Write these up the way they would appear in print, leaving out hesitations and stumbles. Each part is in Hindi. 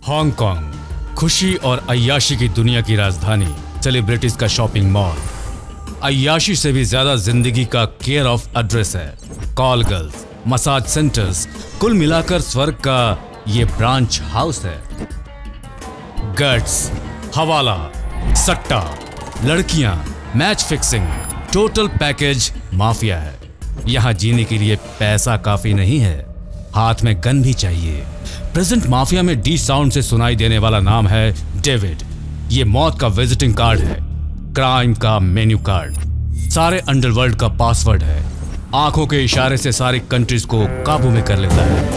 हांगकांग, खुशी और अय्याशी की दुनिया की राजधानी, सेलिब्रिटीज का शॉपिंग मॉल, अय्याशी से भी ज्यादा जिंदगी का केयर ऑफ एड्रेस है। कॉल गर्ल्स, मसाज सेंटर्स, कुल मिलाकर स्वर्ग का ये ब्रांच हाउस है। गट्स, हवाला, सट्टा, लड़कियां, match fixing, total package mafia है। यहां जीने के लिए पैसा काफी नहीं है, हाथ में गन भी चाहिए। प्रेजेंट माफिया में डी साउंड से सुनाई देने वाला नाम है डेविड। ये मौत का विजिटिंग कार्ड है, क्राइम का मेन्यू कार्ड, सारे अंडरवर्ल्ड का पासवर्ड है। आंखों के इशारे से सारी कंट्रीज को काबू में कर लेता है।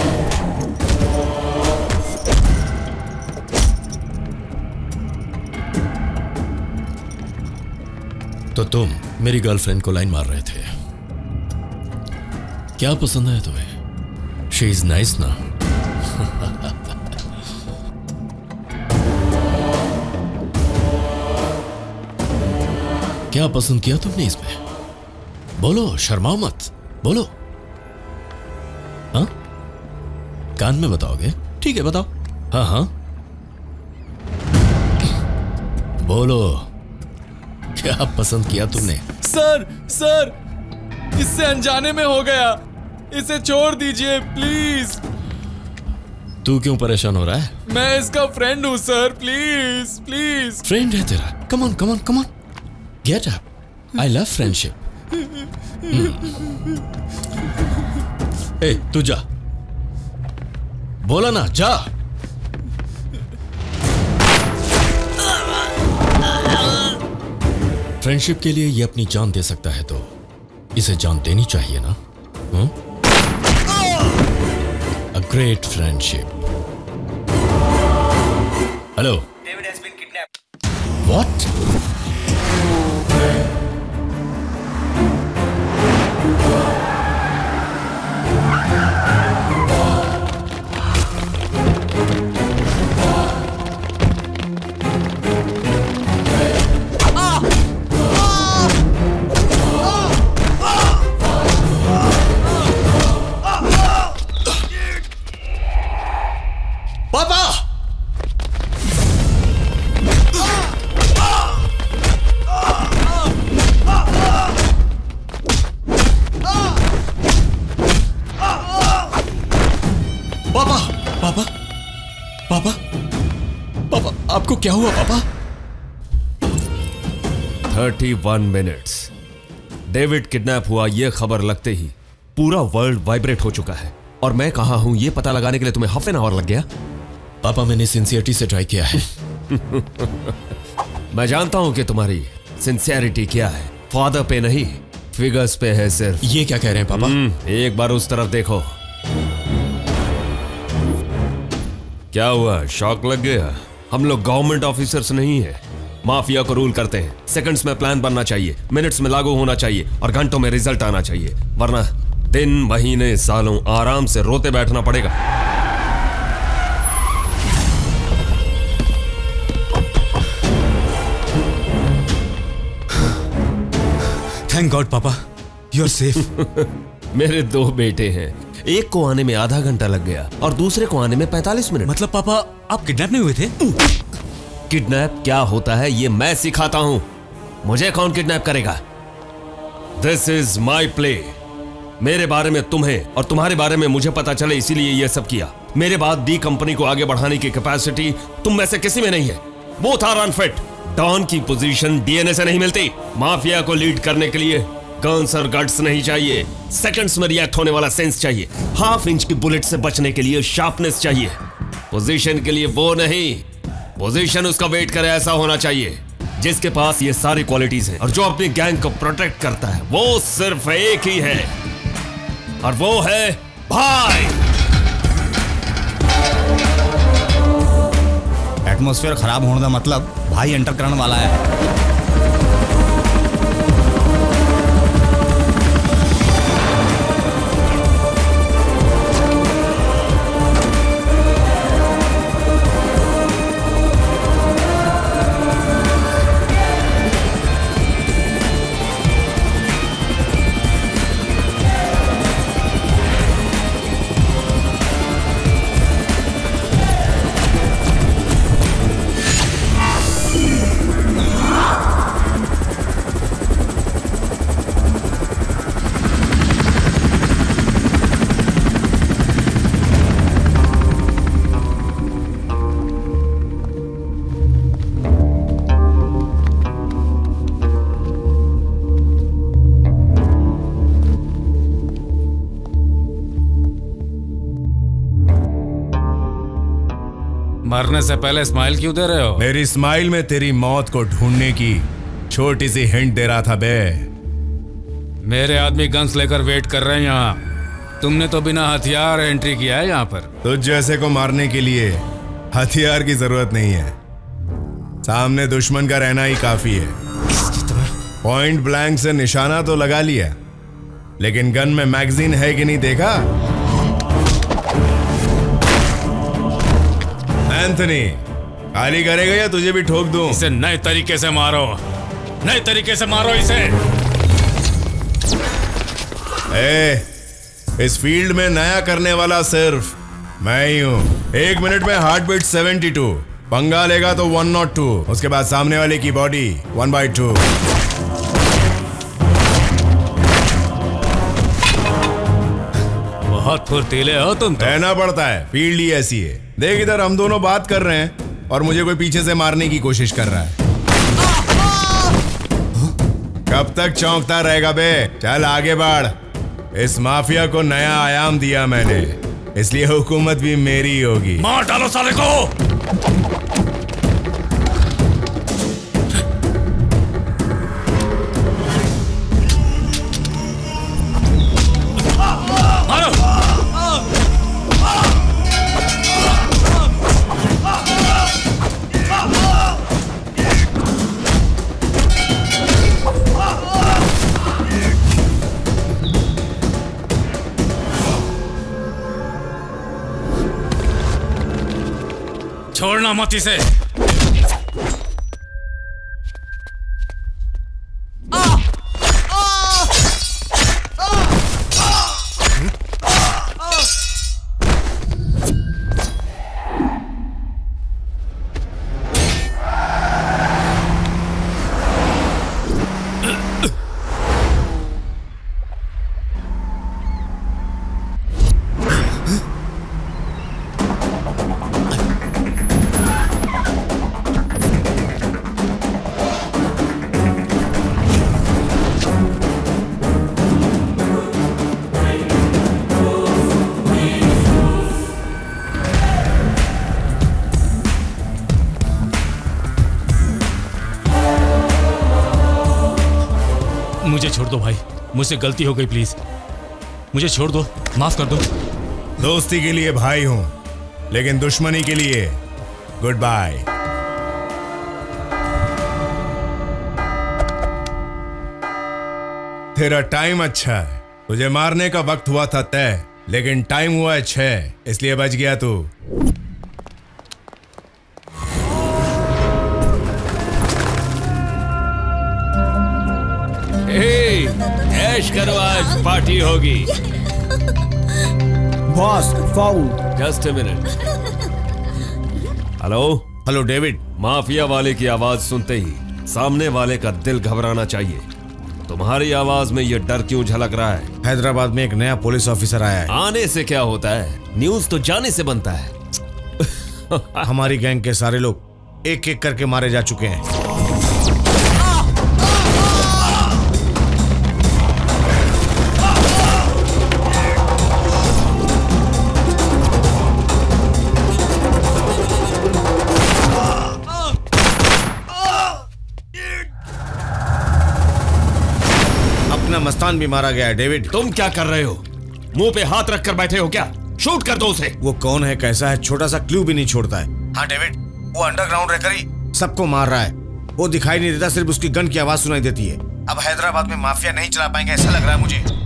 तो तुम मेरी गर्लफ्रेंड को लाइन मार रहे थे। क्या पसंद है तुम्हें? शी इज नाइस ना? क्या पसंद किया तुमने इसमें? बोलो, शर्माओ मत, बोलो। हाँ, कान में बताओगे? ठीक है, बताओ। हाँ हाँ, बोलो, क्या पसंद किया तुमने? सर, इससे अनजाने में हो गया, इसे छोड़ दीजिए प्लीज। तू क्यों परेशान हो रहा है? मैं इसका फ्रेंड हूँ सर, प्लीज। फ्रेंड है तेरा? Come on, get up. I love friendship. ए, तू जा, बोला ना, जा। फ्रेंडशिप के लिए ये अपनी जान दे सकता है तो इसे जान देनी चाहिए ना? A great friendship. Hello, David has been kidnapped. What? पापा, आपको क्या हुआ पापा? 31 मिनट्स। डेविड किडनैप हुआ ये खबर लगते ही पूरा वर्ल्ड वाइब्रेट हो चुका है। और मैं कहां हूं ये पता लगाने के लिए तुम्हें हाफ एन आवर लग गया? पापा, मैंने सिंसियरिटी से ट्राई किया है। मैं जानता हूं कि तुम्हारी सिंसियरिटी क्या है। फादर पे नहीं, फिगर्स पे है सिर्फ। ये क्या कह रहे हैं पापा? एक बार उस तरफ देखो। क्या हुआ, शॉक लग गया? हम लोग गवर्नमेंट ऑफिसर्स नहीं है, माफिया को रूल करते हैं। सेकंड्स में प्लान बनना चाहिए, मिनट्स में लागू होना चाहिए और घंटों में रिजल्ट आना चाहिए, वरना दिन, महीने, सालों आराम से रोते बैठना पड़ेगा। थैंक गॉड पापा, यू आर सेफ। मेरे 2 बेटे हैं, एक को आने में आधा घंटा लग गया और दूसरे को आने में 45 मिनट। मतलब पापा, आप किडनैप नहीं हुए थे? किडनैप क्या होता है ये मैं सिखाता हूं, मुझे कौन किडनैप करेगा? This is my play. मेरे बारे में तुम्हें और तुम्हारे बारे में मुझे पता चले, इसीलिए यह सब किया। मेरे बाद दी कंपनी को आगे बढ़ाने की कैपेसिटी तुम में से किसी में नहीं है। Both are unfit. डॉन की पोजीशन डीएनए से नहीं मिलती। माफिया को लीड करने के लिए गन्स और गट्स नहीं चाहिए, सेकंड्स में रिएक्ट होने वाला सेंस चाहिए। हाफ इंच की बुलेट से बचने के लिए शार्पनेस चाहिए। पोजीशन के लिए वो नहीं, पोजीशन उसका वेट करे ऐसा होना चाहिए जिसके पास ये सारी क्वालिटीज हैं। और जो अपनी गैंग को प्रोटेक्ट करता है वो सिर्फ एक ही है, और वो है भाई। एटमॉस्फेयर खराब होने का मतलब भाई एंटर करने वाला है। मरने से पहले स्माइल क्यों दे रहे हो? मेरी स्माइल में तेरी मौत को ढूंढने की छोटी सी हिंट दे रहा था बे। मेरे आदमी गन्स लेकर वेट कर रहे हैं यहाँ। तुमने तो बिना हथियार एंट्री किया है यहाँ पर। तुझ जैसे को मारने के लिए हथियार की जरूरत नहीं है, सामने दुश्मन का रहना ही काफी है। पॉइंट ब्लैंक से निशाना तो लगा लिया, लेकिन गन में मैगजीन है कि नहीं देखा? एंथनी, खाली करेगा या तुझे भी ठोक दूं? इसे नए तरीके से मारो, नए तरीके से मारो इसे। इस फील्ड में नया करने वाला सिर्फ मैं ही हूं। 1 मिनट में हार्ट बीट 72, पंगा लेगा तो 102, उसके बाद सामने वाले की बॉडी 1/2। बहुत फुर्तीले हो तुम तो। रहना पड़ता है, फील्ड ही ऐसी है। देख इधर, हम दोनों बात कर रहे हैं और मुझे कोई पीछे से मारने की कोशिश कर रहा है। कब तक चौंकता रहेगा बे? चल आगे बढ़। इस माफिया को नया आयाम दिया मैंने, इसलिए हुकूमत भी मेरी होगी। मार डालो साले को। छोड़ना मत इसे। मुझे छोड़ दो भाई, मुझसे गलती हो गई, प्लीज मुझे छोड़ दो, माफ कर दो। दोस्ती के लिए भाई हूं, लेकिन दुश्मनी के लिए गुड बाय। तेरा टाइम अच्छा है, तुझे मारने का वक्त हुआ था तय, लेकिन टाइम हुआ है 6, इसलिए बच गया तू। ऐश करो, आज पार्टी होगी। Boss, foul. Just a minute. Hello hello David. Mafia वाले की आवाज सुनते ही सामने वाले का दिल घबराना चाहिए। तुम्हारी आवाज में ये डर क्यों झलक रहा है? हैदराबाद में एक नया पुलिस ऑफिसर आया है। आने से क्या होता है, न्यूज तो जाने से बनता है। हमारी गैंग के सारे लोग एक एक करके मारे जा चुके हैं। मस्तान भी मारा गया है। डेविड, तुम क्या कर रहे हो? मुंह पे हाथ रखकर बैठे हो क्या? शूट कर दो उसे। वो कौन है, कैसा है, छोटा सा क्लू भी नहीं छोड़ता है। हाँ डेविड, वो अंडरग्राउंड रहकर ही सबको मार रहा है। वो दिखाई नहीं देता, सिर्फ उसकी गन की आवाज सुनाई देती है। अब हैदराबाद में माफिया नहीं चला पाएंगे ऐसा लग रहा है मुझे।